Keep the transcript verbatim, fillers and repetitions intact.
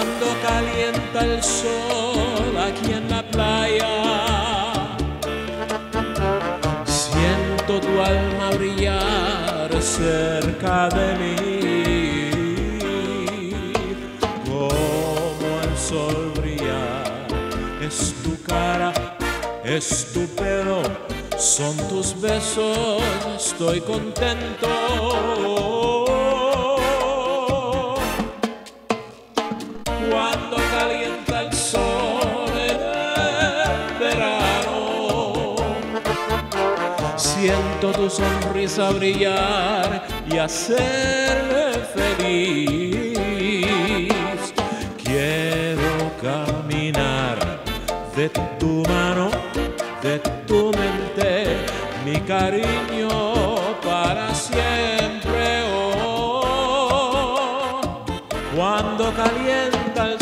Cuando calienta el sol aquí en la playa, siento tu alma brillar cerca de mí, como el sol brilla. Es tu cara, es tu pelo, son tus besos, estoy contento. Cuando calienta el sol en el verano, siento tu sonrisa brillar y hacerme feliz. Quiero caminar de tu mano, de tu mente, mi cariño para siempre. Oh, cuando calienta el